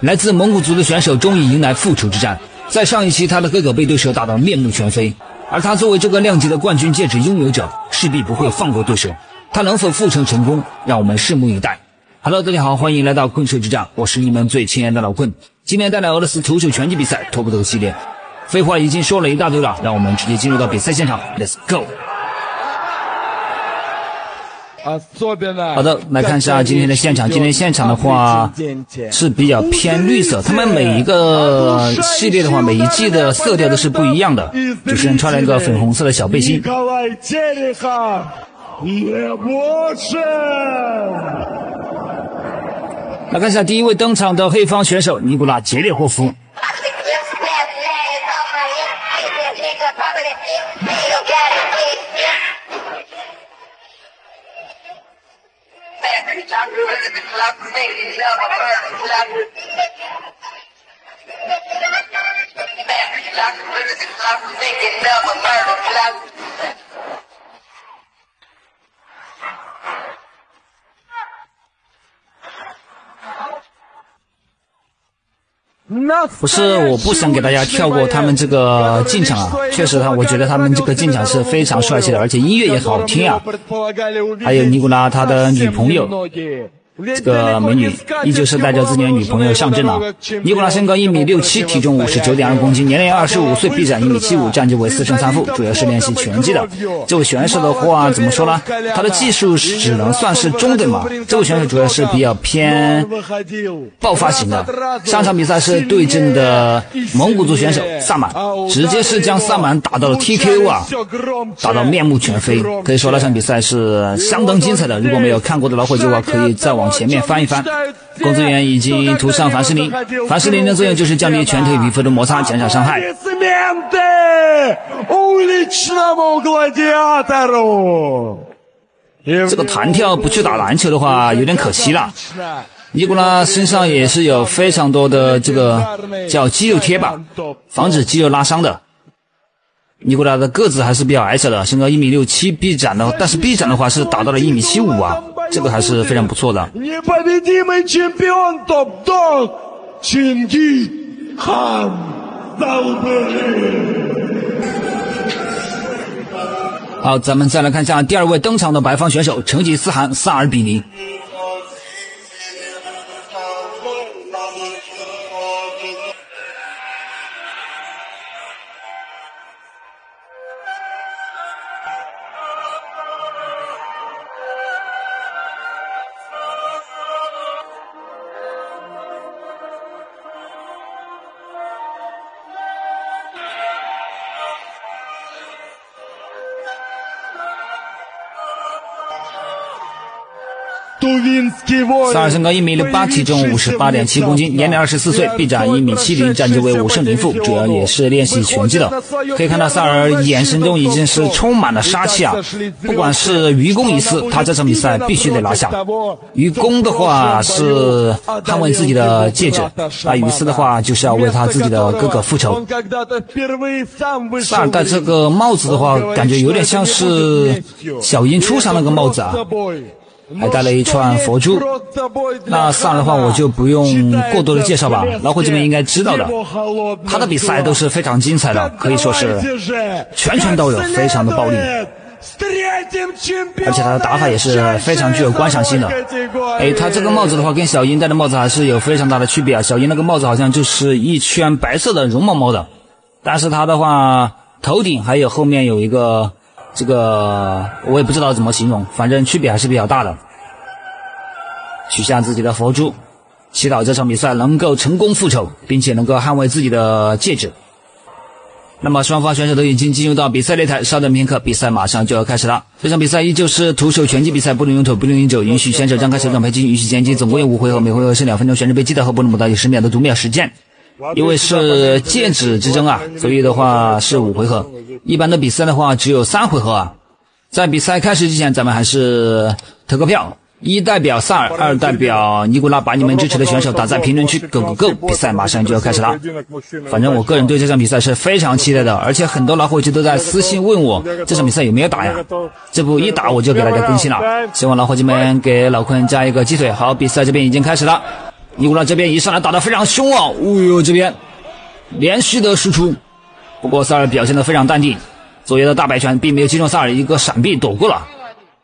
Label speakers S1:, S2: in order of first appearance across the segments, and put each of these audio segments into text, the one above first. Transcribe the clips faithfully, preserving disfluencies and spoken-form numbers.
S1: 来自蒙古族的选手终于迎来复仇之战。在上一期，他的哥哥被对手打得面目全非，而他作为这个量级的冠军戒指拥有者，势必不会放过对手。他能否复仇成功，让我们拭目以待。Hello， 大家好，欢迎来到困兽之战，我是你们最亲爱的老困。今天带来俄罗斯徒手拳击比赛托布头系列。废话已经说了一大堆了，让我们直接进入到比赛现场 ，Let's go。好的，来看一下今天的现场。今天现场的话是比较偏绿色，他们每一个系列的话，每一季的色调都是不一样的。主持人穿了一个粉红色的小背心。来看一下第一位登场的黑方选手尼古拉杰列霍夫。不是，我不想给大家跳过他们这个进场啊，确实他，我觉得他们这个进场是非常帅气的，而且音乐也好听啊。还有尼古拉他的女朋友，这个美女依旧是带着自己的女朋友上阵了。尼古拉身高一米六七，体重五十九点二公斤，年龄二十五岁，臂展一米七五，战绩为四胜三负，主要是练习拳击的。这位选手的话怎么说呢？他的技术只能算是中等嘛。这位选手主要是比较偏爆发型的。上场比赛是对阵的蒙古族选手萨满，直接是将萨满打到了 T K O 啊，打到面目全非。可以说那场比赛是相当精彩的。如果没有看过的老伙计的话，可以再往前面翻一翻。工作人员已经涂上凡士林，凡士林的作用就是降低拳腿皮肤的摩擦，减少伤害。这个弹跳不去打篮球的话有点可惜了。尼古拉身上也是有非常多的这个叫肌肉贴吧，防止肌肉拉伤的。尼古拉的个子还是比较矮小的，身高一米六七，臂展的，但是臂展的话是达到了一米七五啊，这个还是非常不错的。好，咱们再来看一下第二位登场的白方选手成吉思汗萨尔比尼。萨尔身高一米六八，体重五十八点七公斤，年龄二十四岁，臂展一米七零，战绩为五胜零负，主要也是练习拳击的。可以看到萨尔眼神中已经是充满了杀气啊！不管是愚公一次，他这场比赛必须得拿下。愚公的话是捍卫自己的戒指，那于斯的话就是要为他自己的哥哥复仇。萨尔戴这个帽子的话，感觉有点像是小鹰出上那个帽子啊。还带了一串佛珠，那萨尔的话我就不用过多的介绍吧，老伙计们应该知道的。他的比赛都是非常精彩的，可以说是拳拳都有，非常的暴力，而且他的打法也是非常具有观赏性的。哎，他这个帽子的话跟小鹰戴的帽子还是有非常大的区别啊。小鹰那个帽子好像就是一圈白色的绒毛毛的，但是他的话头顶还有后面有一个这个我也不知道怎么形容，反正区别还是比较大的。取下自己的佛珠，祈祷这场比赛能够成功复仇，并且能够捍卫自己的戒指。那么双方选手都已经进入到比赛擂台，稍等片刻，比赛马上就要开始了。这场比赛依旧是徒手拳击比赛，不能用腿，不能用肘，允许选手张开手掌拍击，允许前进，总共有五回合，每回合是两分钟，选手被击倒后不能捕到有十秒的读秒时间。因为是戒指之争啊，所以的话是五回合。一般的比赛的话只有三回合啊。在比赛开始之前，咱们还是投个票。一代表萨尔，二代表尼古拉，把你们支持的选手打在评论区 ，Go Go Go！ 比赛马上就要开始了。反正我个人对这场比赛是非常期待的，而且很多老伙计都在私信问我这场比赛有没有打呀？这不一打我就给大家更新了，希望老伙计们给老坤加一个鸡腿。好，比赛这边已经开始了。 尼古拉这边一上来打得非常凶啊！哦呦，这边连续的输出，不过萨尔表现得非常淡定，左右的大摆拳并没有击中萨尔，一个闪避躲过了。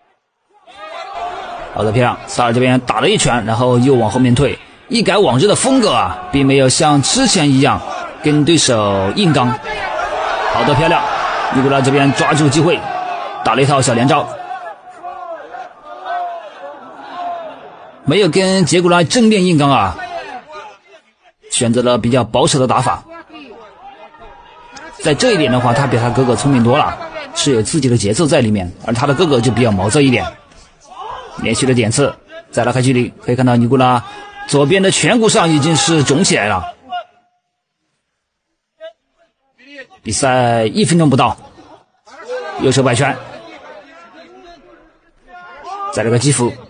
S1: 好的漂亮，萨尔这边打了一拳，然后又往后面退，一改往日的风格啊，并没有像之前一样跟对手硬刚。好的漂亮，尼古拉这边抓住机会，打了一套小连招。没有跟杰古拉正面硬刚啊，选择了比较保守的打法。在这一点的话，他比他哥哥聪明多了，是有自己的节奏在里面，而他的哥哥就比较毛躁一点。连续的点刺，再拉开距离，可以看到尼古拉左边的颧骨上已经是肿起来了。比赛一分钟不到，右手摆拳，再来个击服。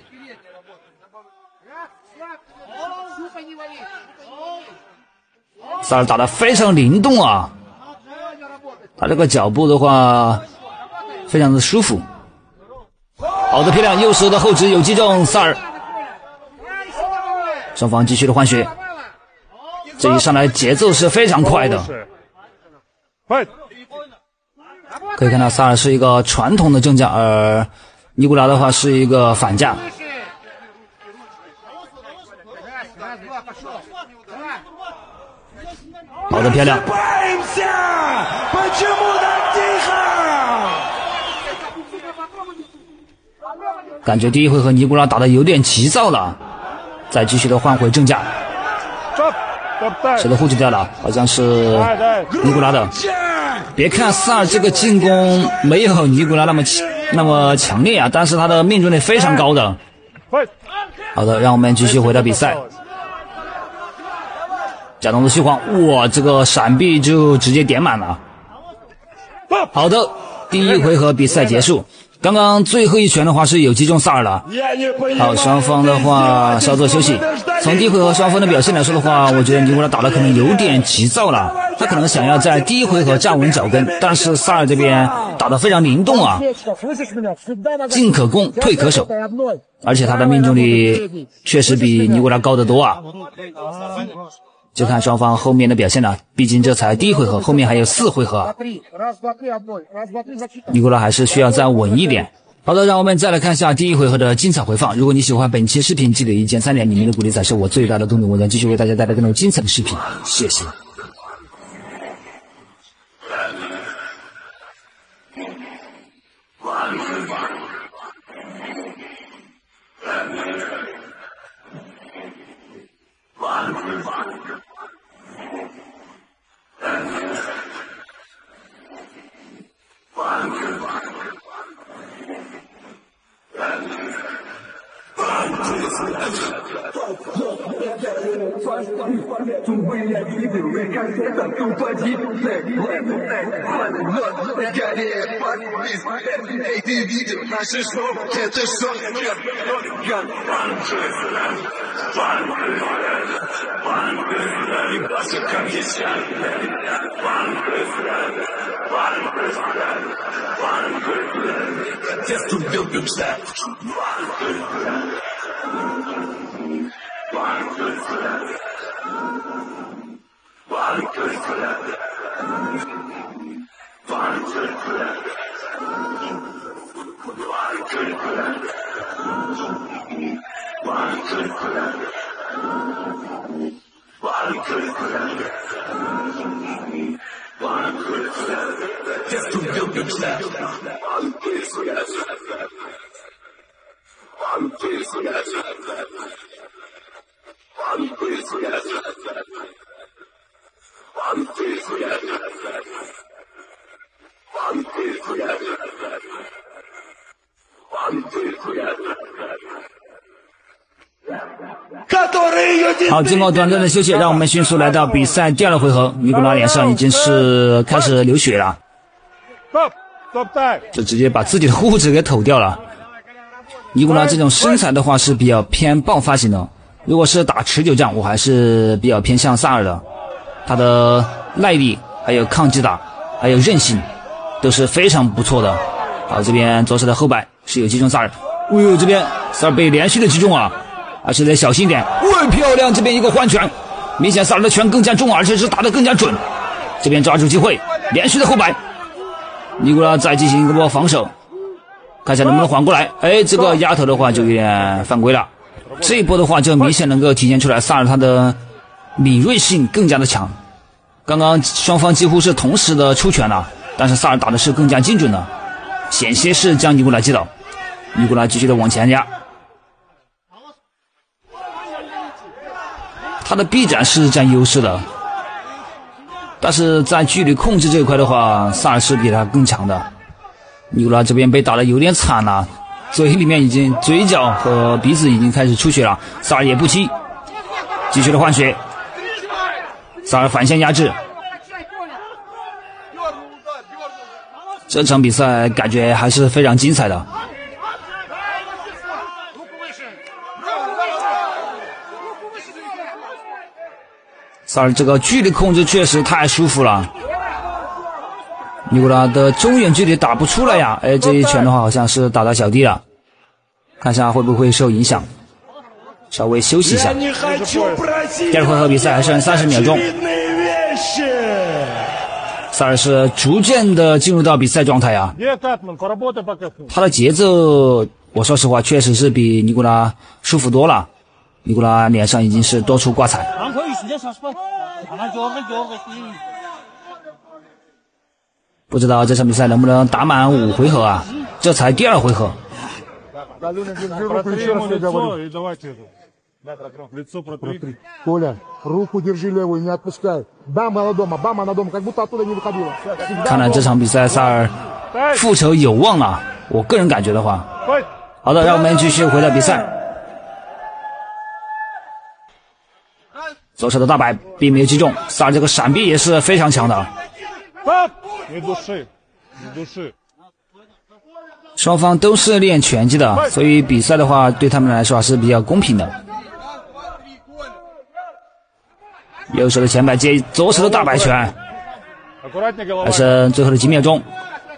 S1: 萨尔打得非常灵动啊，他这个脚步的话非常的舒服。好的漂亮，右手的后指有击中萨尔。双方继续的换血，这一上来节奏是非常快的。可以看到萨尔是一个传统的正架，而尼古拉的话是一个反架。好的漂亮，感觉第一回合尼古拉打得有点急躁了，再继续的换回正架。谁的护具掉了？好像是尼古拉的。别看萨尔这个进攻没有尼古拉那么那么强烈啊，但是他的命中率非常高的。好的，让我们继续回到比赛。假动作虚晃，哇，这个闪避就直接点满了。好的，第一回合比赛结束。刚刚最后一拳的话是有击中萨尔了。好，双方的话稍作休息。从第一回合双方的表现来说的话，我觉得尼古拉打的可能有点急躁了，他可能想要在第一回合站稳脚跟，但是萨尔这边打得非常灵动啊，进可攻退可守，而且他的命中率确实比尼古拉高得多啊。就看双方后面的表现了，毕竟这才第一回合，后面还有四回合，尼古拉还是需要再稳一点。好的，让我们再来看一下第一回合的精彩回放。如果你喜欢本期视频，记得一键三连，你们的鼓励才是我最大的动力，我将继续为大家带来更多精彩的视频，谢谢。好，经过短暂的休息，让我们迅速来到比赛第二个回合。尼古拉脸上已经是开始流血了，就直接把自己的护指给抖掉了。尼古拉这种身材的话是比较偏爆发型的，如果是打持久战，我还是比较偏向萨尔的。他的耐力、还有抗击打、还有韧性都是非常不错的。好，这边左手的后摆是有击中萨尔，哎呦，这边萨尔被连续的击中啊！ 还是得小心点。喂，漂亮！这边一个换拳，明显萨尔的拳更加重，而且是打得更加准。这边抓住机会，连续的后摆。尼古拉再进行一波防守，看一下能不能缓过来。哎，这个压头的话就有点犯规了。这一波的话就明显能够体现出来萨尔他的敏锐性更加的强。刚刚双方几乎是同时的出拳了，但是萨尔打的是更加精准的，险些是将尼古拉击倒。尼古拉继续的往前压，他的臂展是占优势的，但是在距离控制这一块的话，萨尔是比他更强的。尼古拉这边被打得有点惨了，嘴里面已经嘴角和鼻子已经开始出血了，萨尔也不踢，继续的换血，萨尔反向压制。这场比赛感觉还是非常精彩的。萨尔这个距离控制确实太舒服了，尼古拉的中远距离打不出来呀。哎，这一拳的话好像是打到小弟了，看一下会不会受影响，稍微休息一下。第二回合比赛还剩三十秒钟，萨尔是逐渐的进入到比赛状态啊，他的节奏我说实话确实是比尼古拉舒服多了。尼古拉脸上已经是多处挂彩。不知道这场比赛能不能打满五回合啊？这才第二回合。看来这场比赛萨尔复仇有望了，我个人感觉的话。好的，让我们继续回到比赛。左手的大摆并没有击中，萨尔这个闪避也是非常强的。双方都是练拳击的，所以比赛的话对他们来说还是比较公平的。右手的前摆接左手的大摆拳，还剩最后的几秒钟。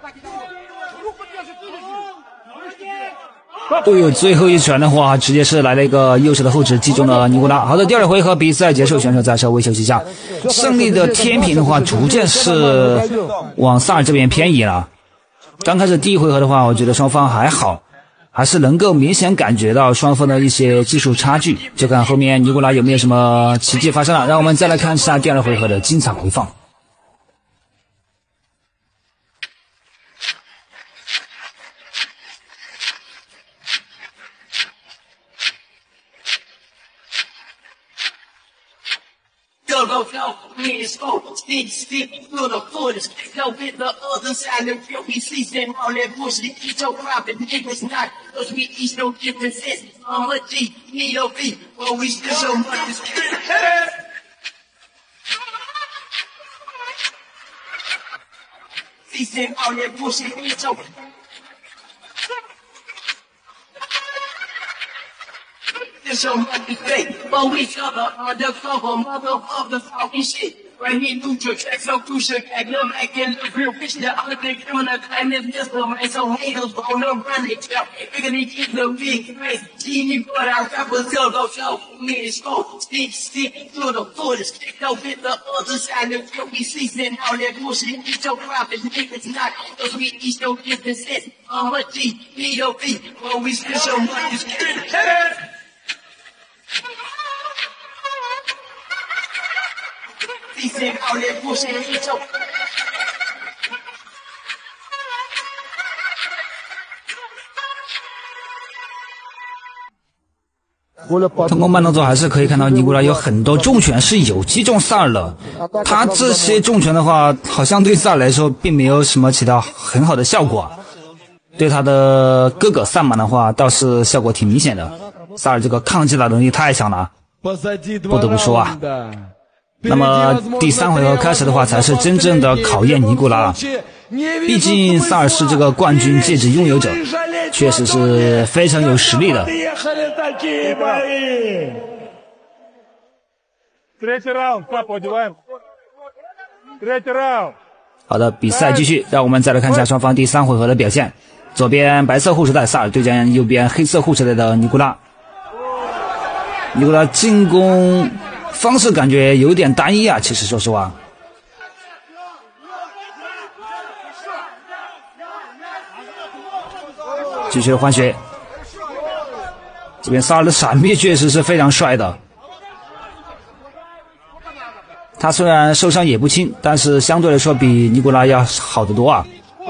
S1: 哎呦，最后一拳的话，直接是来了一个右手的后指击中了尼古拉。好的，第二回合比赛结束，选手在稍微休息一下。胜利的天平的话，逐渐是往萨尔这边偏移了。刚开始第一回合的话，我觉得双方还好，还是能够明显感觉到双方的一些技术差距。就看后面尼古拉有没有什么奇迹发生了。让我们再来看一下第二回合的精彩回放。
S2: Go, go, me is go, stick, stick, through the footers. Go with the other side of the we see them all that bullshit. Eat your crop and niggas not, cause we eat no differences. I'm a G, need a B, but we still so much is see them all that bullshit, eat your so much to say, but we cover undercover motherfuckers talking shit. Right here, neutral track, so crucial, back, no back in the real bitch. The other thing, criminal kind of pistol, man, so haters on the run, they tell. Bigger than kids, no big face. Genie, but our rappers go, go, show. Me and smoke, stick, stick, through the footers. Go with the other side of the we see, send all that bullshit. Eat your crop, and niggas not, cause we eat no differences. I'm a G, need a B, but we still so much is kidding. Dicen all that bullshit, eat your
S1: 通过慢动作还是可以看到尼古拉有很多重拳是有击中萨尔的，他这些重拳的话好像对萨尔来说并没有什么起到很好的效果，对他的哥哥萨满的话倒是效果挺明显的。萨尔这个抗击打能力太强了，不得不说啊。那么第三回合开始的话才是真正的考验尼古拉了，毕竟萨尔是这个冠军戒指拥有者，确实是非常有实力的。好的，比赛继续，让我们再来看一下双方第三回合的表现。左边白色护持带萨尔对战右边黑色护持带的尼古拉。 尼古拉进攻方式感觉有点单一啊，其实说实话。继续换血，这边萨尔的闪避确实是非常帅的。他虽然受伤也不轻，但是相对来说比尼古拉要好得多啊。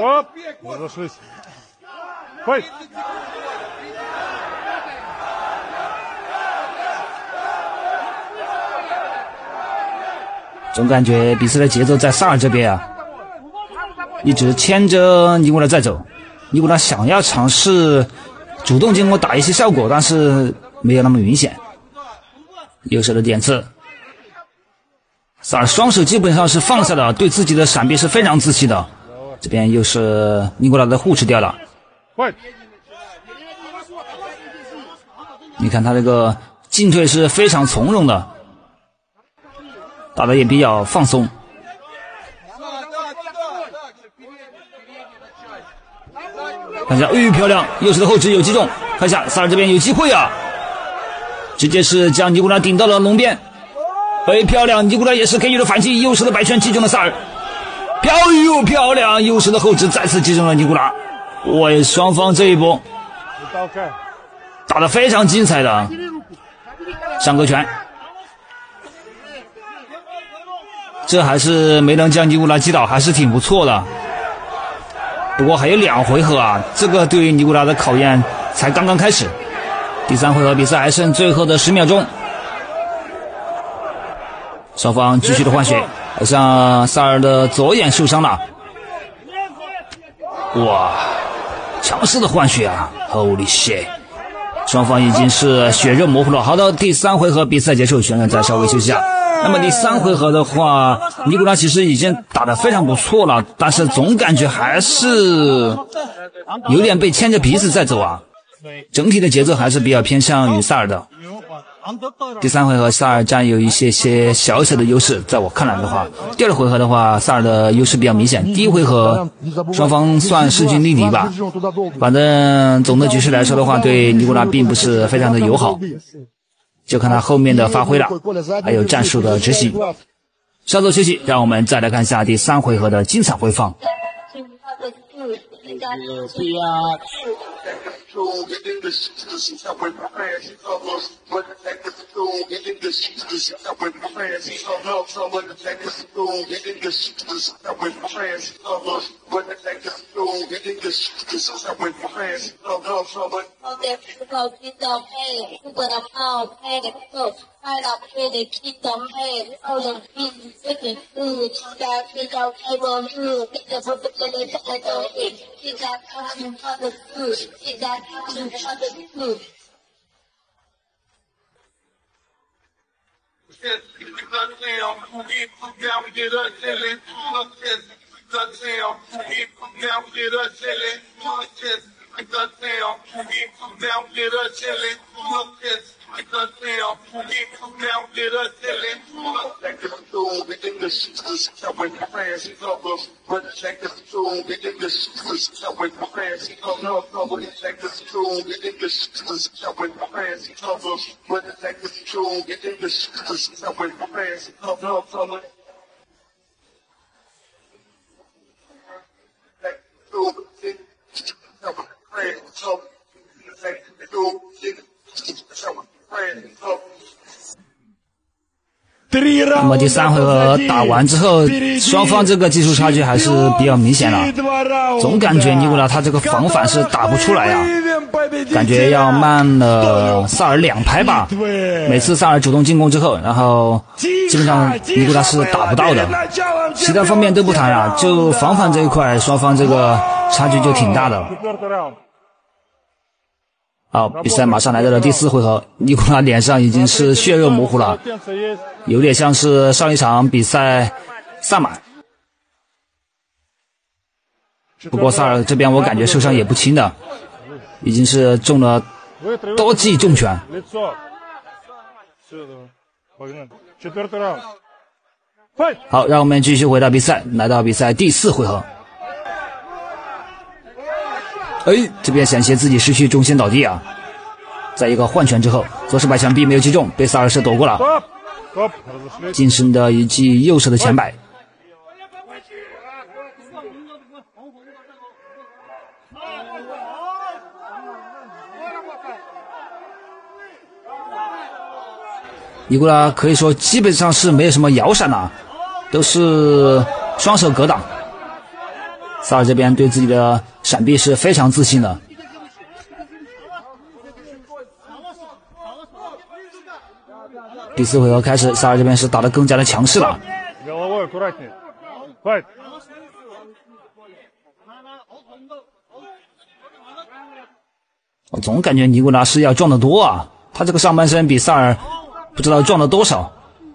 S1: 总感觉比赛的节奏在萨尔这边啊，一直牵着尼古拉在走。尼古拉想要尝试主动进攻打一些效果，但是没有那么明显。右手的点刺，萨尔双手基本上是放下的，对自己的闪避是非常自信的。这边又是尼古拉的护持掉了。你看他这个进退是非常从容的，打得也比较放松。看一下，哎，漂亮！右手的后指有击中，看一下萨尔这边有机会啊，直接是将尼古拉顶到了龙边。哎，漂亮！尼古拉也是给予了反击，右手的摆拳击中了萨尔。漂呦漂亮！右手的后指再次击中了尼古拉。喂，双方这一波打得非常精彩的上勾拳，这还是没能将尼古拉击倒，还是挺不错的。不过还有两回合啊，这个对于尼古拉的考验才刚刚开始。第三回合比赛还剩最后的十秒钟，双方继续的换血，好像萨尔的左眼受伤了。哇，强势的换血啊 ！Holy shit！ 双方已经是血肉模糊了。好的，第三回合比赛结束，选手再稍微休息一下。那么第三回合的话，尼古拉其实已经打得非常不错了，但是总感觉还是有点被牵着鼻子在走啊。整体的节奏还是比较偏向于萨尔的。第三回合萨尔占有一些些小小的优势，在我看来的话，第二回合的话萨尔的优势比较明显。第一回合双方算势均力敌吧，反正总的局势来说的话，对尼古拉并不是非常的友好，就看他后面的发挥了，还有战术的执行。稍作休息，让我们再来看一下第三回合的精彩回放。那么第三回合打完之后，双方这个技术差距还是比较明显了。总感觉尼古拉他这个防反是打不出来啊，感觉要慢了萨尔两拍吧。每次萨尔主动进攻之后，然后基本上尼古拉是打不到的。其他方面都不谈啊，就防反这一块，双方这个差距就挺大的。好，比赛马上来到了第四回合，尼古拉脸上已经是血肉模糊了，有点像是上一场比赛萨满。不过萨尔这边我感觉受伤也不轻的，已经是中了多记重拳。好，让我们继续回到比赛，来到比赛第四回合。哎，这边险些自己失去重心倒地啊！在一个换拳之后， 左手摆拳臂没有击中，被萨尔是躲过了。近身的一记右手的前摆。尼古拉可以说基本上是没有什么摇闪了、啊，都是双手格挡。萨尔这边对自己的闪避是非常自信的。第四回合开始，萨尔这边是打得更加的强势了。我总感觉尼古拉是要撞得多啊，他这个上半身比萨尔不知道撞了多少。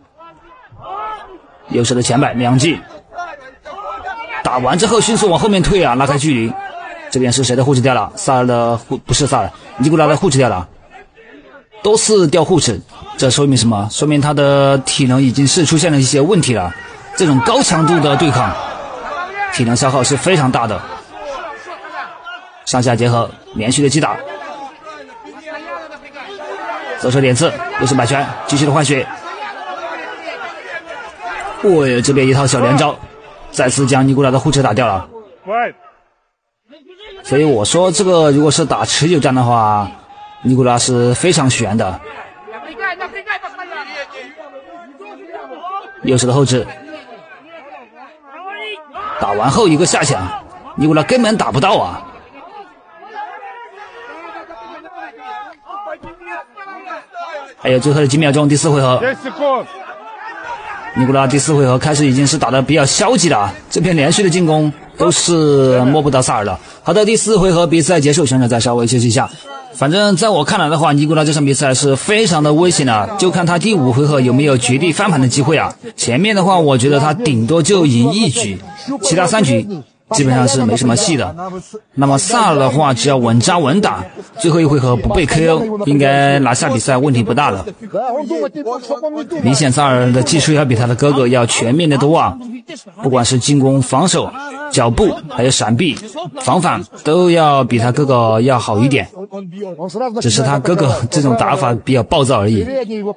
S1: 右手的前摆两记，打完之后迅速往后面退啊，拉开距离。这边是谁的护持掉了？萨尔的护不是萨尔，尼古拉的护持掉了，都是掉护持。这说明什么？说明他的体能已经是出现了一些问题了。这种高强度的对抗，体能消耗是非常大的。上下结合，连续的击打，左手点刺，右手摆拳，继续的换血。哦哟，这边一套小连招，再次将尼古拉的护持打掉了。所以我说，这个如果是打持久战的话，尼古拉是非常悬的。右手的后置，打完后一个下抢，尼古拉根本打不到啊！还有最后的几秒钟，第四回合，尼古拉第四回合开始已经是打得比较消极了，这边连续的进攻都是摸不到萨尔的。好的，第四回合比赛结束，选手再稍微休息一下。反正在我看来的话，尼古拉这场比赛是非常的危险的，就看他第五回合有没有绝地翻盘的机会啊。前面的话，我觉得他顶多就赢一局，其他三局基本上是没什么戏的。那么萨尔的话，只要稳扎稳打，最后一回合不被 K O， 应该拿下比赛问题不大了。明显萨尔的技术要比他的哥哥要全面的多啊，不管是进攻、防守、脚步，还有闪避、防反，都要比他哥哥要好一点。只是他哥哥这种打法比较暴躁而已。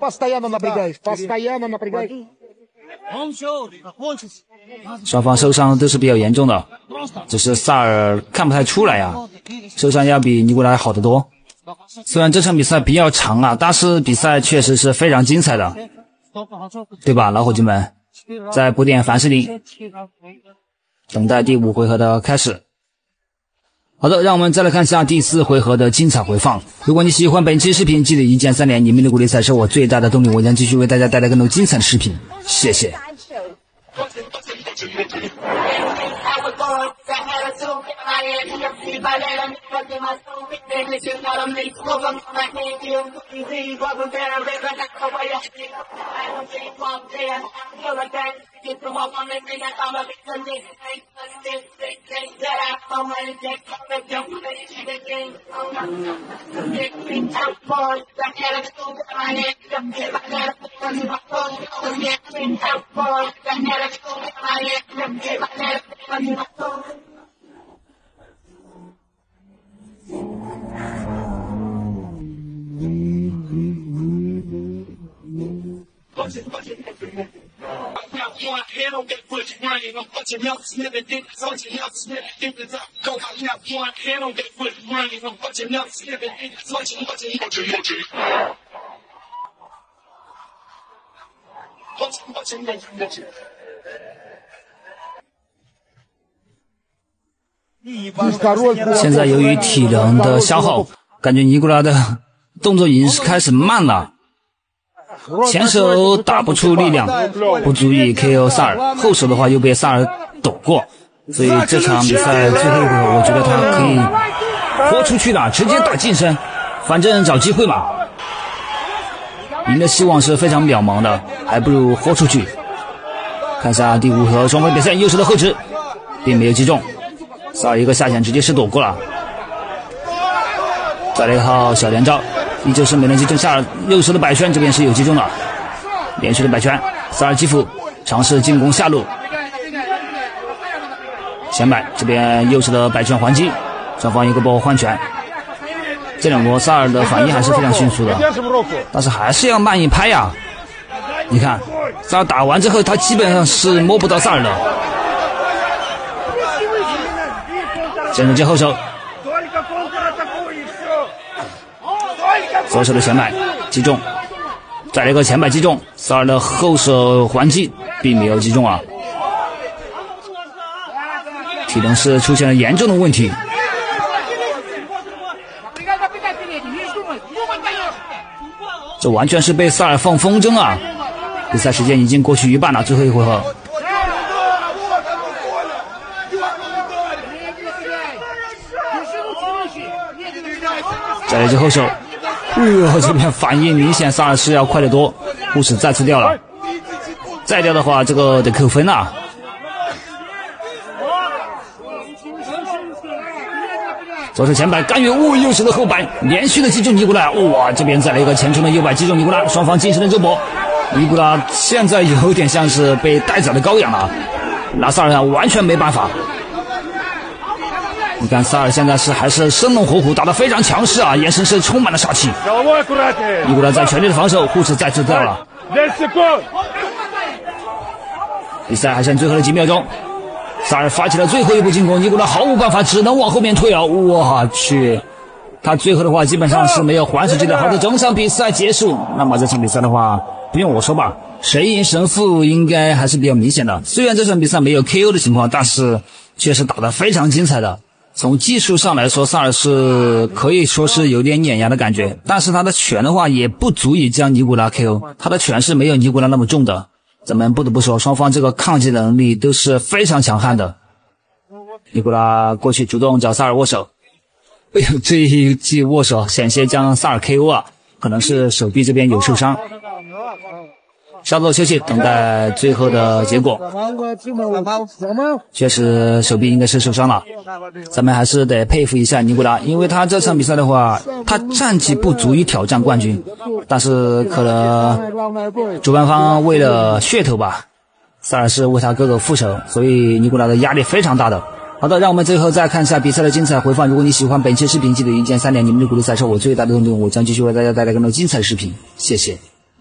S1: 双方受伤都是比较严重的，只是萨尔看不太出来啊，受伤要比尼古拉好得多。虽然这场比赛比较长啊，但是比赛确实是非常精彩的，对吧，老伙计们？再补点凡士林，等待第五回合的开始。好的，让我们再来看一下第四回合的精彩回放。如果你喜欢本期视频，记得一键三连，你们的鼓励才是我最大的动力，我将继续为大家带来更多精彩的视频，谢谢。Get the walk on every night, I'm a big one, this, this, this, this, this, that I come and take, come and jump, finish the game. Big, big town boys, I had a school, I had to get my dad, I had my phone, big, big town boys, I had a school, I had to get my dad, I had my phone. Budget, budget, budget. I got one hand on that foot running. I'm punching out, snipping, dick, punching out, snipping, dick, go. I got one hand on that foot running. I'm punching out, snipping, dick, punching, punching, punching, punching. Punching, punching, punching, punching. 现在由于体能的消耗，感觉尼古拉的动作已经是开始慢了。前手打不出力量，不足以 K O 萨尔，后手的话又被萨尔躲过，所以这场比赛最后一回合，我觉得他可以豁出去了，直接打近身，反正找机会嘛。赢的希望是非常渺茫的，还不如豁出去。看一下第五回合双方比赛，右手的后直并没有击中，萨尔一个下潜直接是躲过了，再来一套小连招。依旧是没能击中萨尔，右手的摆拳这边是有击中的，连续的摆拳，萨尔基辅尝试进攻下路，前摆这边右手的摆拳还击，双方一个波换拳， 这两波萨尔的反应还是非常迅速的，但是还是要慢一拍呀。你看，萨尔打完之后，他基本上是摸不到萨尔的。先生接后手，左手的前摆击中，再来一个前摆击中，萨尔的后手还击并没有击中啊，体能是出现了严重的问题。这完全是被萨尔放风筝啊！比赛时间已经过去一半了，最后一回合。再来一记后手，哎呦，这边反应明显萨尔是要快得多，护齿再次掉了，再掉的话这个得扣分啊。左手前摆干预，哦，右手的后摆连续的击中尼古拉，哇，这边再来一个前冲的右摆击中尼古拉，双方精神的周搏。尼古拉现在有点像是被带宰的羔羊了，拿萨尔完全没办法。你看萨尔现在是还是生龙活虎，打得非常强势啊，眼神是充满了杀气。尼古拉在全力的防守，护持再次掉了。比赛还剩最后的几秒钟。萨尔发起了最后一步进攻，尼古拉毫无办法，只能往后面退啊！我去，他最后的话基本上是没有还手机的。好的，整场比赛结束。那么这场比赛的话，不用我说吧，谁赢胜负应该还是比较明显的。虽然这场比赛没有 K O 的情况，但是确实打得非常精彩的。从技术上来说，萨尔是可以说是有点碾压的感觉，但是他的拳的话也不足以将尼古拉 K O， 他的拳是没有尼古拉那么重的。咱们不得不说，双方这个抗击能力都是非常强悍的。尼古拉过去主动找萨尔握手，哎呦，这一记握手险些将萨尔 K O 啊，可能是手臂这边有受伤。稍作休息，等待最后的结果。确实手臂应该是受伤了，咱们还是得佩服一下尼古拉，因为他这场比赛的话，他战绩不足以挑战冠军，但是可能主办方为了噱头吧，萨尔是为他哥哥复仇，所以尼古拉的压力非常大的。好的，让我们最后再看一下比赛的精彩回放。如果你喜欢本期视频，记得一键三连，你们的鼓励才是我最大的动力，我将继续为大家带来更多精彩视频，谢谢。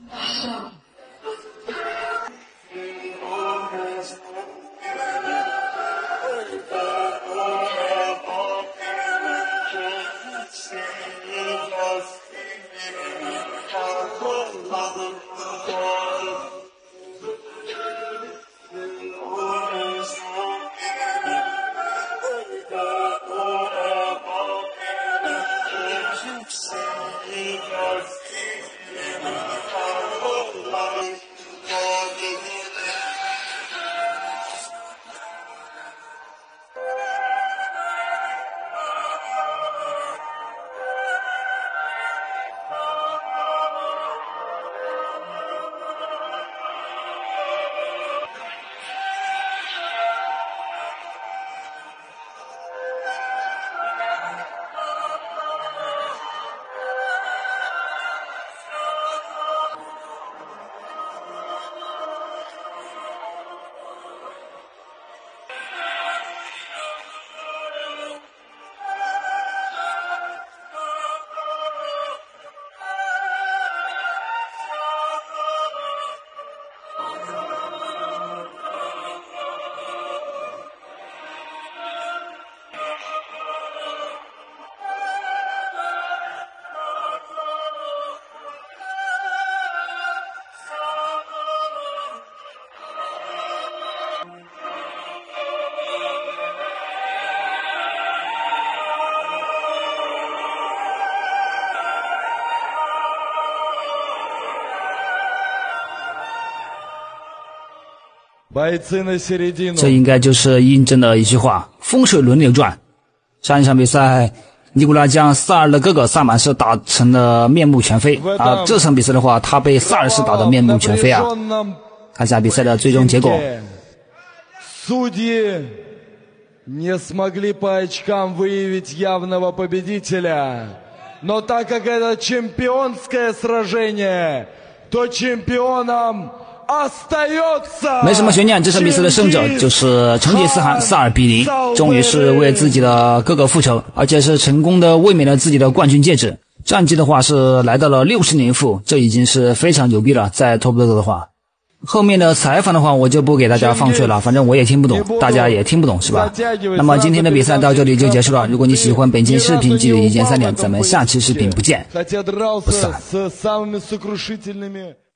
S1: 这应该就是印证了一句话：风水轮流转。上一场比赛，尼古拉将萨尔的哥哥萨满士打成了面目全非啊！这场比赛的话，他被萨尔士打得面目全非啊！看一下比赛的最终结果。
S3: Судьи не смогли по очкам выявить явного победителя, но так как это чемпионское сражение, то чемпионом
S1: 没什么悬念，这场比赛的胜者就是成吉思汗四二比零，终于是为自己的哥哥复仇，而且是成功的卫冕了自己的冠军戒指。战绩的话是来到了六十年负，这已经是非常牛逼了。在 Top 的话，后面的采访的话我就不给大家放水了，反正我也听不懂，大家也听不懂是吧？那么今天的比赛到这里就结束了。如果你喜欢本期视频，记得一键三连，咱们下期视频不见不散。